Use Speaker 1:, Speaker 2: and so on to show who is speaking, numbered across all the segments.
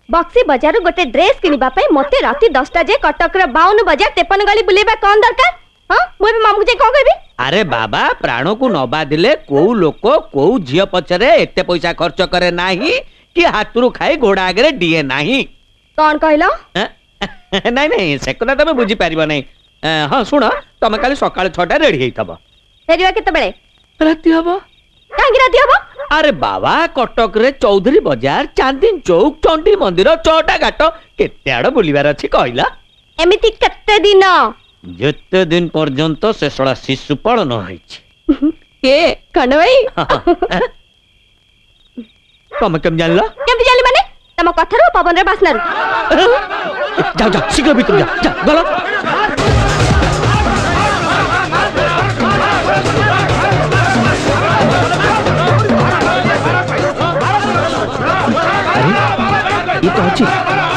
Speaker 1: बक्सी बजार गोटे ड्रेस किनिबा पे मते राती 10टा जे कटक रे 52 बजार 53 गली बुलेबा कोन दरकार? हां मु भी मामू जे कोन करबी?
Speaker 2: अरे बाबा प्राण को नबा दिले को लोक को झियो पछरे एते पैसा खर्च करे नाही कि हाथरू खाई घोड़ा आगे डीए नाही।
Speaker 1: कोन कहलो?
Speaker 2: नहीं नहीं से कथा तमे बुझी पारिबो नहीं। हां सुन तमे काली सकाळ 6टा रेडी हेइतबो।
Speaker 1: फेरिवा केते बेले?
Speaker 2: राती हबो।
Speaker 1: कांगी राती हबो?
Speaker 2: अरे बाबा कटक रे चौधरी बाजार चांदनी चौक चंडी मंदिर चौटा घाट केते आड़ बुलिबार अछि कहला?
Speaker 1: एमिति केते दिन?
Speaker 2: जते दिन पर्यंत से सळा शिशु पालन होइछि।
Speaker 1: के कन भाई?
Speaker 2: तमे केम जानला?
Speaker 1: केम जानली माने? तम कथारो पवन रे बासना रू।
Speaker 2: जा जा शीघ्र भीतर जा जा गलो। ये तो अच्छी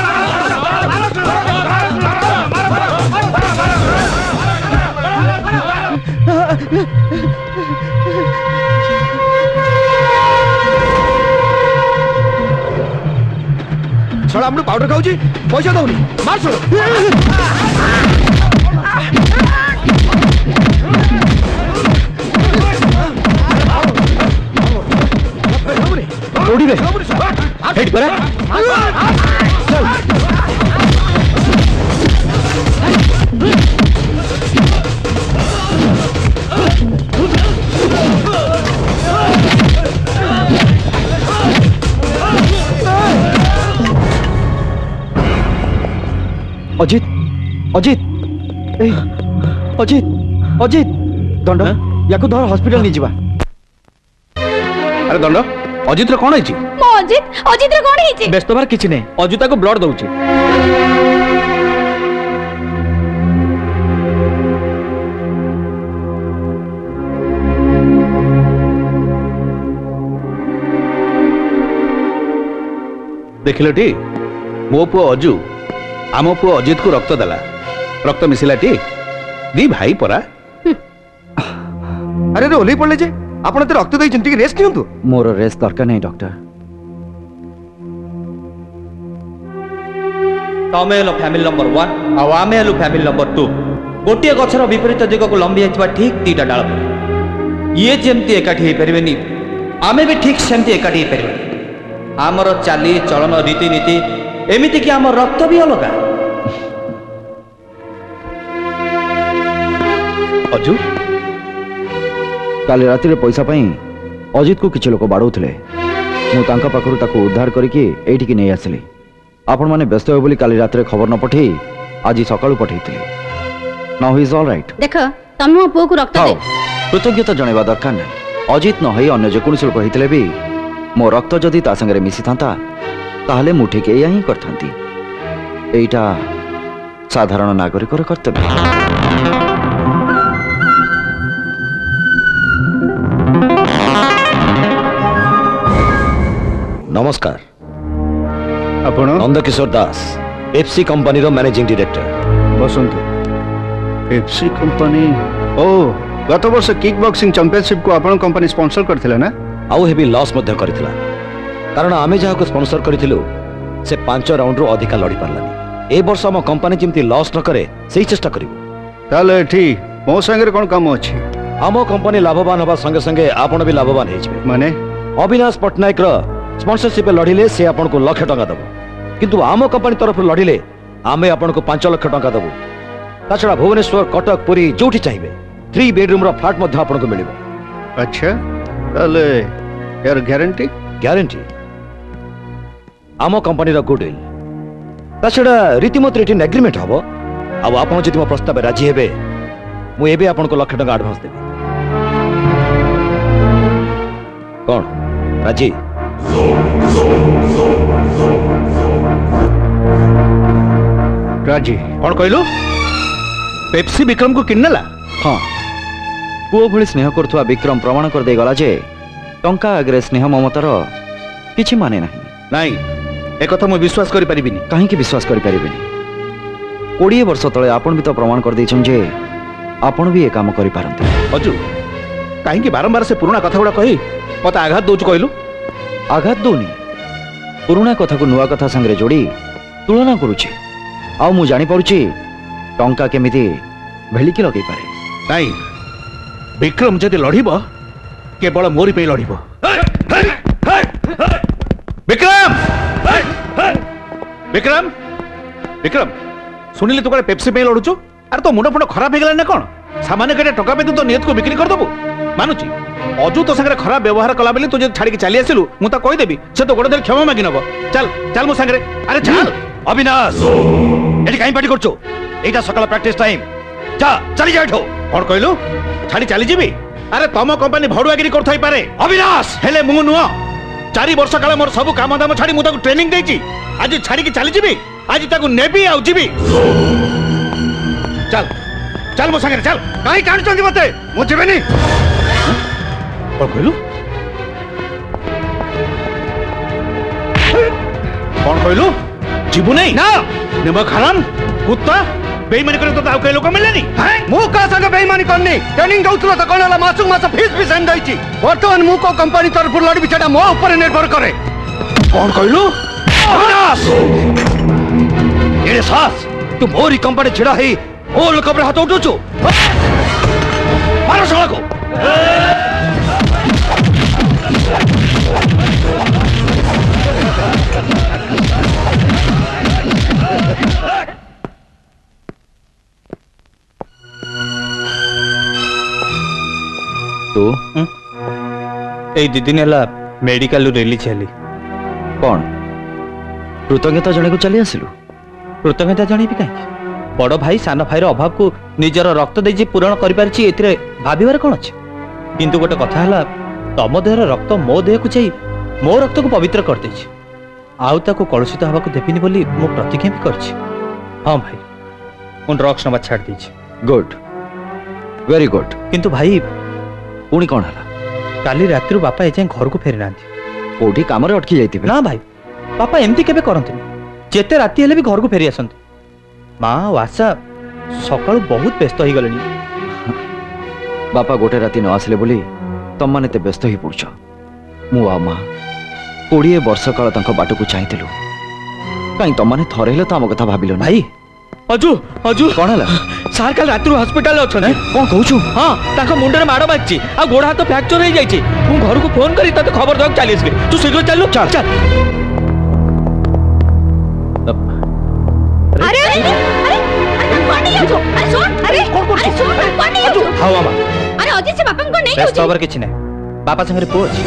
Speaker 3: छड़ा हमने पाउडर खाऊ जी पैसा दौनी मार छोड़ो
Speaker 2: उड़ी गए हेड पर
Speaker 3: अजित अजित अजित अजित दंड या धर हॉस्पिटल नहीं जीवा। अरे दंड अजित रे कोन होइची?
Speaker 1: अजित अजित रे कोन होइची?
Speaker 3: व्यस्त बार किछि नै अजिता को ब्लड दउची।
Speaker 4: देखिलो टी मो पुओ अजू आम पुओ अजित को रक्त देला रक्त मिसिला टी दी भाई परा।
Speaker 3: अरे रे ओली पड़ले जे आपण ते रक्त दई चिंती के रेस्ट नियंतु।
Speaker 5: मोर रेस्ट दरकार नहीं डॉक्टर।
Speaker 6: तमे हेलो फैमिली नंबर 1 आ आमे हेलो फैमिली नंबर 2। गोटिए गछर विपरीत दिग को लंबी आइतबा ठीक दीटा डाल पर ये जेमती एकाठी हे परबेनी आमे भी ठीक सेमती एकाठी हे परबेनी। आमर चाली चलन रीति नीति एमिति कि आम रक्त भी अलग।
Speaker 5: अजू काली राति रे पैसा पाई अजित को किछि लोक बाड़ौथिले मु तांका पाखरु ताको उद्धार करिके एठिकी नै आसली। आपण माने व्यस्त होय बोली काली राति रे खबर न पठेई आज सकाळु पठेइथिले। Now he is all right.
Speaker 1: देख तम मो पो को रक्त दे।
Speaker 5: कृतज्ञता जणेबा दरकार नै। अजित न होई अन्य जे कोनसी लोक हितले भी मो रक्त जदि ता संगे मिसी थांता ताहले मु ठीक एया ही करथांती। एटा साधारण नागरिकर कर्तव्य।
Speaker 4: नमस्कार
Speaker 3: आपण
Speaker 4: नंदकिशोर दास एफसी कंपनी रो managing director.
Speaker 3: Basant FC company ओ गत वर्ष किक बॉक्सिंग चैंपियनशिप को आपण कंपनी स्पॉन्सर करथिला ना?
Speaker 4: आउ हेवी लॉस मध्य करथिला कारण आमे जहा को स्पॉन्सर करिथिलु से 5 राउंड रो अधिका लड़ी पारलानी। ए वर्ष हम कंपनी जिमती लॉस न करे सही चेष्टा करिवु।
Speaker 3: ताले ठीक मो संगे कोन काम अछि?
Speaker 4: हम कंपनी लाभवान होबा संगे संगे आपण भी लाभवान हेजबे।
Speaker 3: माने
Speaker 4: अविनाश पटनायक रो स्पॉन्सरशिप लड़िले से आपण को लाख टका दबो किंतु आम कंपनी तरफ लड़िले आमे आपण को 5 लाख टका दबो। ताछड़ा भुवनेश्वर कटक पुरी जोठी चाहिए 3 बेडरूम रो फ्लैट मध्ये आपण को मिलिबो।
Speaker 3: अच्छा ताले यार गारंटी?
Speaker 4: गारंटी आम कंपनी रो गुडविल ताछड़ा रीतिमत रिटर्न एग्रीमेंट हबो। अब आपण जदि मो प्रस्ताव राजी हेबे मु एबे आपण को लाख टका एडवांस देबे। कोन राजी?
Speaker 3: राजी
Speaker 4: कौन कहलु? पेप्सी विक्रम को किन्नेला?
Speaker 5: हाँ पुओ भली स्नेह करथुआ विक्रम प्रमाण कर दे गला जे टंका आगरे स्नेह ममतार किछि माने नाही।
Speaker 4: नहीं ए कथा मु विश्वास करि परिबिनी।
Speaker 5: काहे कि विश्वास करि परिबिनी? 20 वर्ष तळे आपण भी तो प्रमाण कर दैछन जे आपण भी ए काम करि पारंते।
Speaker 4: अजू काहे कि बारंबार से पुराना कथा गुडा कहि मते आघात दोछु कहलु?
Speaker 5: आघात दोनी पुरुणा कथा को नुआ कथा संगे जोड़ी तुलना करुछि आउ मु जानि पारुछि टंका केमिति भेलिकी लगे पारे
Speaker 3: नहीं विक्रम जदि लड़िबो केवल मोरी पे लड़िबो विक्रम विक्रम विक्रम सुनिले तू कोन पेप्सी पे लड़ुछु अरे तो मुंड फुंड खराब हो गला ना कोन सामान्य केटे टका पे तो नियत को बिक्री कर दबु मानुची अजू तो संगे खराब व्यवहार कला बेली तू जे छाड़ी के चली आसिलु मु तो कहि देबी से तो गोड़ देल क्षमा मागी नबो चल चल मो संगे अरे चल
Speaker 4: अविनाश एटी काई पार्टी करछो एटा सकाळ प्रैक्टिस टाइम जा चली जा एठो
Speaker 3: कोन कहलु छाड़ी चली जीबी अरे तम कंपनी भड़ुआगिरी करथाई पारे
Speaker 4: अविनाश
Speaker 3: हेले मु नुआ 4 वर्ष काल मोर सब काम दाम छाड़ी मु ताको ट्रेनिंग देची आज छाड़ी के चली जीबी आज ताको नेबी आउ जीबी चल चल मो संगे चल काई टाण चंदी मते मु जेबेनी कोन कहलु कोन कहलु जीबु नहीं ना नेबा खराम कुत्ता बेईमानी करे तो कई लोक मिलनी मु का संग बेईमानी करनी ट्रेनिंग दउतलो त कोनला मासु मास फीस भी सेंड दैची वर्तमान मु को कंपनी तरफ लड़ी बिछाडा मो ऊपर निर्भर करे कोन कहलु अविनाश
Speaker 4: एरे सास तू मोरी कंपनी छिड़ा ही ओ लोक पर हाथ उठुछु मारो साला को
Speaker 5: तो
Speaker 6: ए दिन है मेडिकल रिलीज हेली
Speaker 5: कौन कृतज्ञता जने को चली आसिलु
Speaker 6: कृतज्ञता जणेबी कहीं बड़ भाई सान भाईर अभाव को निजर रक्त दे पूरण कर भाविबार कौन अच्छे किंतु गोटे कथा है तम देहर रक्त मो देह को जाई मो रक्त को पवित्र कर देछि आउ ताको कलुषित हवा को देबिनी बोली मो प्रतिज्ञा भी करछि हां भाई मु ड्रग्स नबा छाड़ देछि
Speaker 5: गुड वेरी गुड
Speaker 6: किंतु भाई
Speaker 5: पुणी कौन है
Speaker 6: काली रात बापा ए घर को फेरी ना
Speaker 5: कोठी काम रे अटकी जाइतिबे
Speaker 6: ना भाई बापा एमती केबे करंती जेते राती हेले भी घर को फेरी आसंती माँ और आशा सकाळु बहुत व्यस्त हो गलेनी
Speaker 5: बापा गोटे राति न आसले बोली तम माने ते व्यस्त ही पड़छ मु आ माँ 20 वर्ष काल तांको बाट को चाहिथिलु काई तम माने थरे हेले त हम कथा भाबिलो
Speaker 6: भाई अजू अजू
Speaker 5: कौन है
Speaker 6: सार काल रात हॉस्पिटल अच्छे
Speaker 5: कौन कहू
Speaker 6: हाँ ताको मुंडे माड़ बाजि आ गोड़ हाथ फ्रैक्चर हो जाइए मु घर को फोन करी तते खबर दक चली आसबे तू शीघ्र चल चल चल
Speaker 1: अरे अरे अरे कौन नहीं हो अरे सुन अरे कौन नहीं हो
Speaker 6: हां मामा
Speaker 1: अरे अजी से बापा को नहीं
Speaker 6: व्यस्त खबर किछि नै बापा संगे पूछ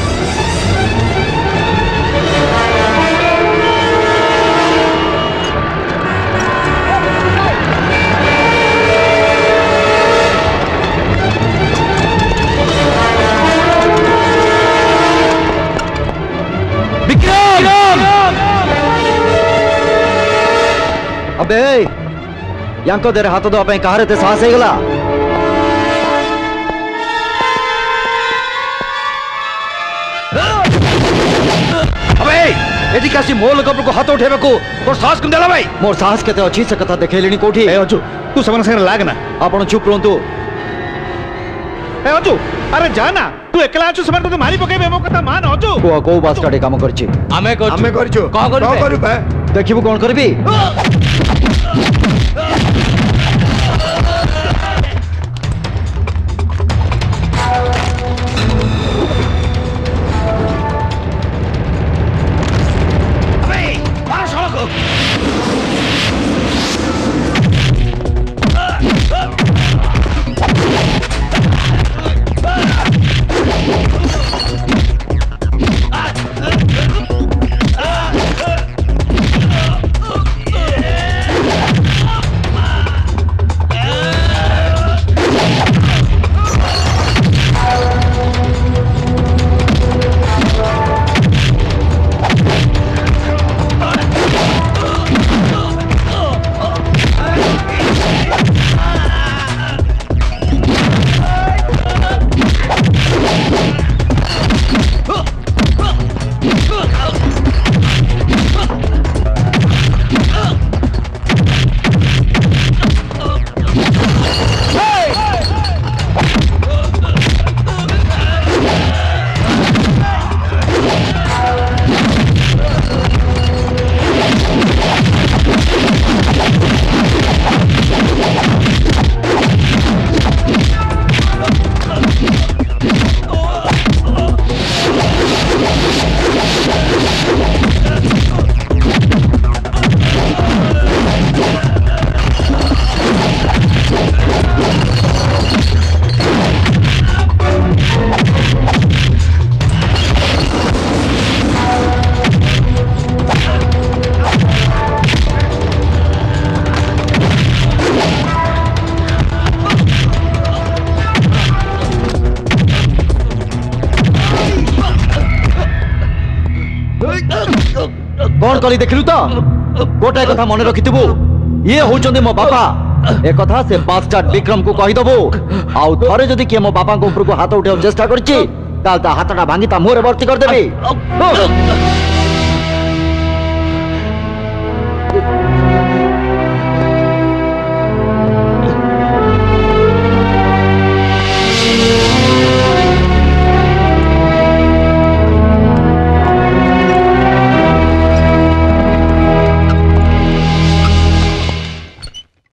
Speaker 5: अबे यांको देर हाथ दो पे कहारे ते साहस हेगला
Speaker 4: अबे एटी कासी मोल कपर को हाथ उठेबे को तोर साहस कम देला भाई
Speaker 5: मोर साहस केते अछि से कथा देखैलेनी कोठी
Speaker 3: ए अजू तू समन संगे लाग ना
Speaker 5: आपण चुप रहंतु
Speaker 3: ए अजू अरे जाना तू एकला अछु समन तो मारी पकेबे मो कथा मान अजू
Speaker 5: को बास काटे काम करछि
Speaker 6: आमे करछु
Speaker 3: का करबे
Speaker 5: देखिबु कोन करबी कौन कली देखलु तो गोटे कथा मन रखिथिबु ये होचंदी मो बापा ए कथा से बास्टार्ड विक्रम को कहि दबो आउ थरे जदी के मो बापा को ऊपर को हाथ उठाउ चेष्टा करछि ताल ता हाथटा भांगी ता मोरे भर्ती कर देबी